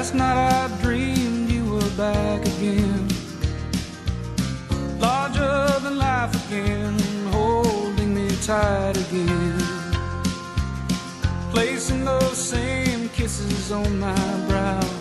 Last night I dreamed you were back again, larger than life again, holding me tight again, placing those same kisses on my brow.